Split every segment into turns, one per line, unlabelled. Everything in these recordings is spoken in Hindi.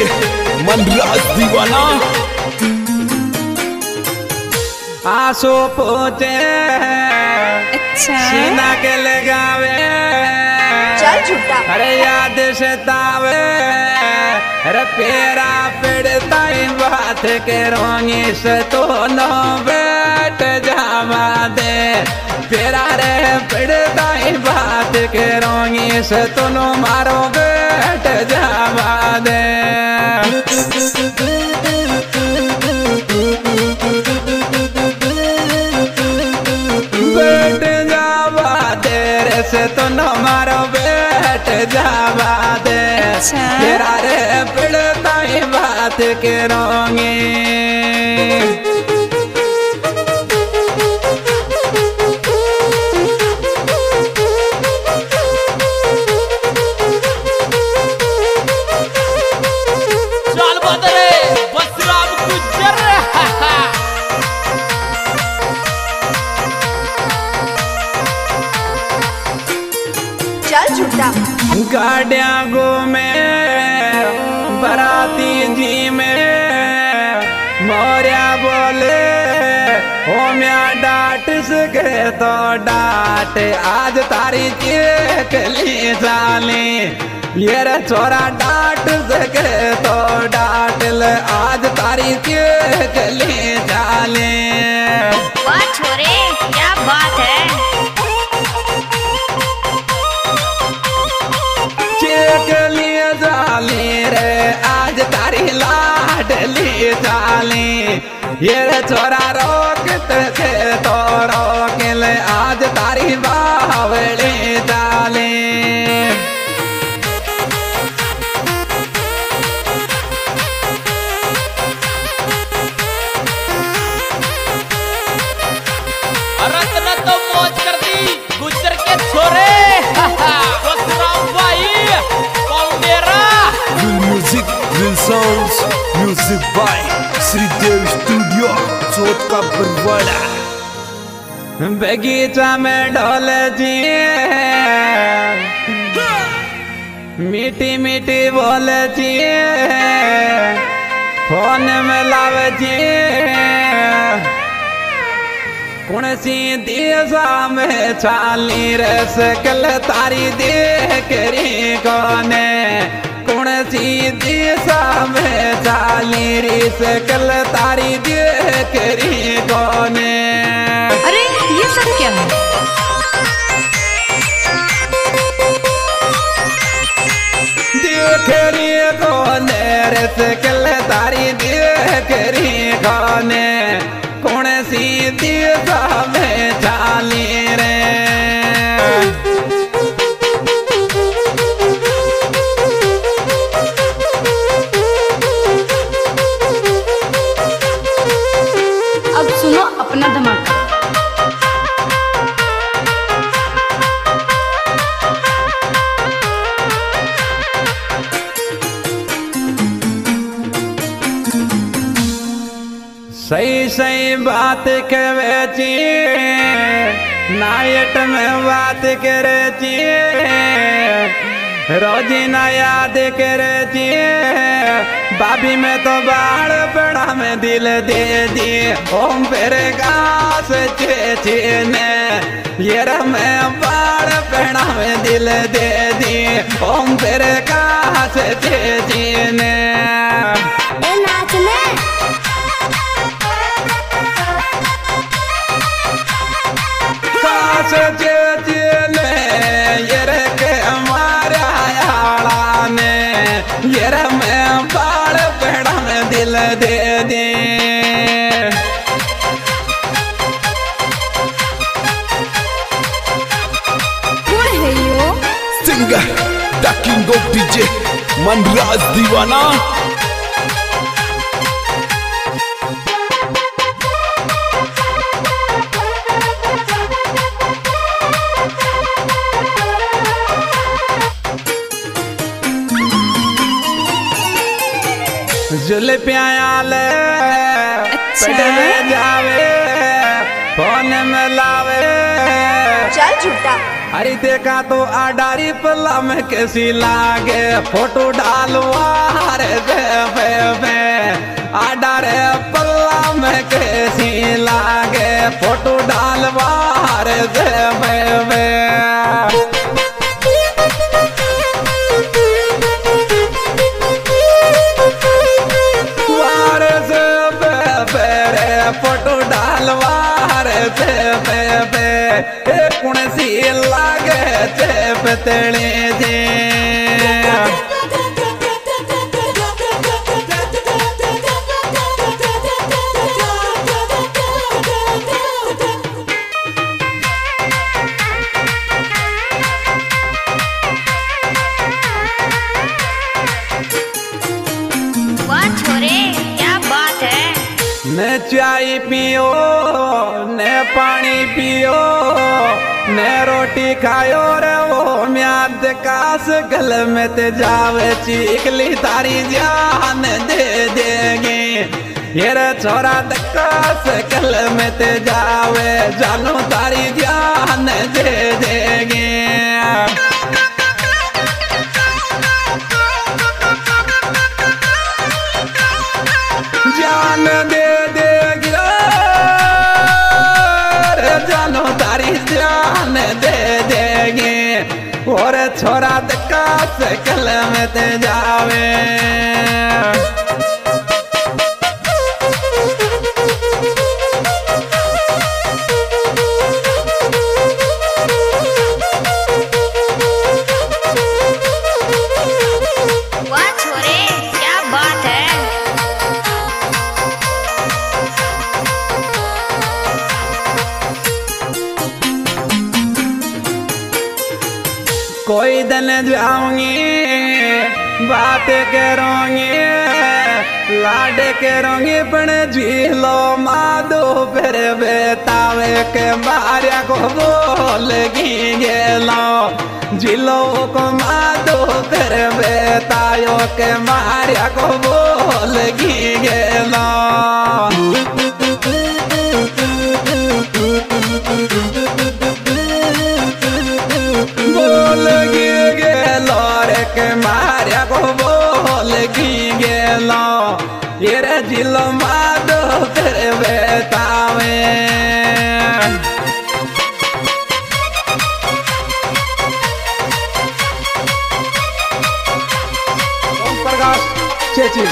डीजे मनराज दीवाना।
आंसू पूछे
अच्छा
सीना के लगावे,
चल झूठा।
अरे याद सतावे, अरे पेरा पड़ता बात के रोंगी से तो नो बैठ जावा दे। पेरा रे पड़ता बात के रोंगी से तो नो मारो बैठ जावा दे। बैठ जावा दे रे से तो नो मारो बैठ जावा दे। तेरा रे पड़ता बात के रोंगे।
चल बदरे बसराम गुजर
चल झूठा।
गाड़िया गो में बराती जी में मोरिया बोले हो म्या डांट सके तो डांट, आज तारी चेक ली जाले। ये रे छोरा डांट सके तो डांट ले, आज तारी चेक ली जाले।
वाह छोरे क्या बात है।
चेक लिए जाली रे आज तारी लाड ली जाली। ये रे छोरा रोकते थे तो रोक ले, आज तारी बावली जाली।
रत्न तो मौज कर दी गुजर के छोरे बसराम भाई Kaundera.
Real music, real sounds, music by Shridev studio Chauth ka Barwara.
बगीचा में ढोल जी मीठी मीठी बोल जी, फोन में लाव जी कौन सी दिशा में चाली रे सकल तारी देख री कोने। कौन सी दिशा में चाली रे सकल तारी देख री कोने।
अरे ये सब क्या है?
देख री कोने रे सकल तारी देख री कोने। कौन सी दिशा में चाली रे।
अब सुनो अपना धमाका।
सही सही बात कहे ची, नाइट में बात करे ची, रोजी ना याद करे ची। बाबी में तो बाढ़ बड़ा में दिल दे दी, ओम फिर घास चे ने। ये में बाढ़ बड़ा में दिल दे दी, ओम फिर घास चे ने। में बाल पेड़ा में दिल दे दे।
कौन है यो?
Singer the king of DJ Manraj Deewana.
जुल्फियाँ ले पढ़ने जावे, फोन में लावे।
चल झूठा।
अरे देखा तो आडारी पल्ला में कैसी लागे फोटो डालवा रे बे आडारे पल्ला में कैसी लागे फोटो डालवा रे बे फोटो डालवा रे बे कुण सी लागे पतले जे
वाह छोरे क्या बात है।
न चाय पियो न पानी पियो न रोटी खायो रे वो म्याद कास गल में ते जावे चीखली तारी जान दे देंगे ये रे छोरा कास गल में ते जावे जानू तारी जान दे देंगे जान दे देगा जानो तारी जान दे देंगे और छोरा का कल में ते जावे
वाह छोरे क्या बात है।
कोई दिन जाऊंगी बात करूंगी लाड करूंगी पण झीलो मादो फिर बेतावे के मारिया को बोलगी गेलो झीलो को मादो फिर बेतायो के मारिया को बोलगी गेलो बोलगी गेलो रे के मारिया को बोलगी गेलो ये रे जिलो मादो फिर बेतावे ओम प्रकाश चेची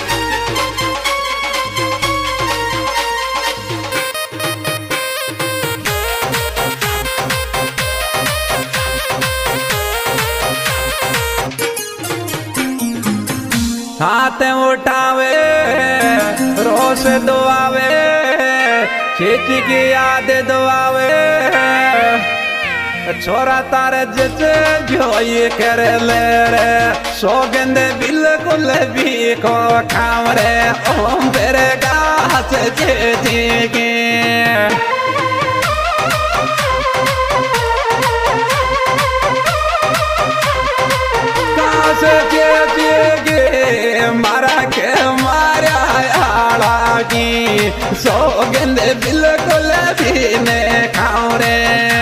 हाथ उठावे रोस दुआवे चेची की याद दुआवे छोरा तार जिस जो ये कर ले रे सौगंध बिल्कुल भी को खाम रे ओम तेरे गाछ चेची की मारा के मारा आला की सौगंध बिल्कुल भी ने खाओ रे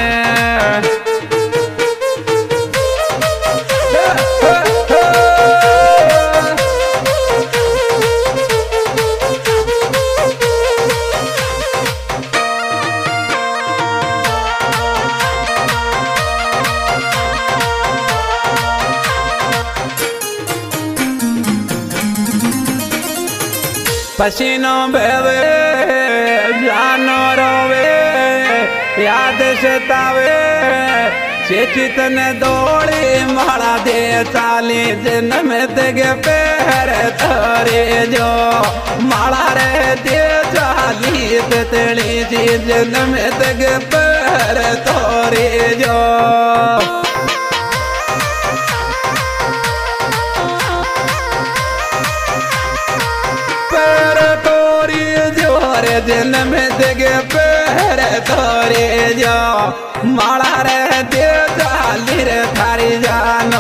पसीनो बेवे जानो रोवे याद सतावे चेचितन दौड़ी माला दे चाली जन्म तगे पैर तोरे जो माला रे दे चाली तली जन्म तगे पैर तोरे जो जन्म देगे पैर तोरे जो माला रे दे जाली रे थारी जानो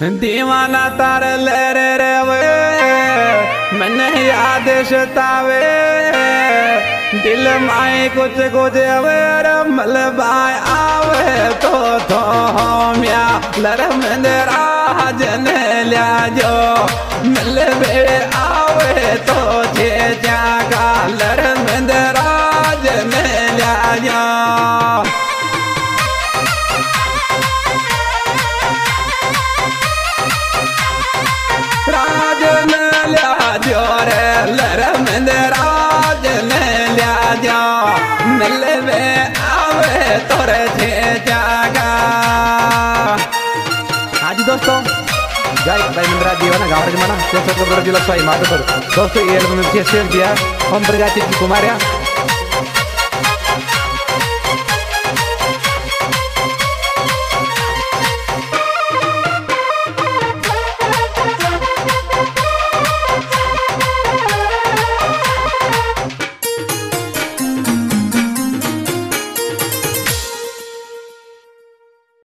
दीवाना तार ले रे वे मैंने याद सतावे दिल माए कुछ कुछ वे मलबाय आवे तो म्या लर मंदरा जन लिया जो मिलवे आवे तो छे जागा लर मंदरा जन लिया जो राजन लिया जो रे लर मंदराजन लिया जो मिलवे आवे तोरे छे जागा। आज दोस्तों गायक भाई मंदरा जीवन गाँव जमाना जिला स्वाई माधोपुर दोस्तों ये एल्बम शेयर किया हम प्रजाति कुमार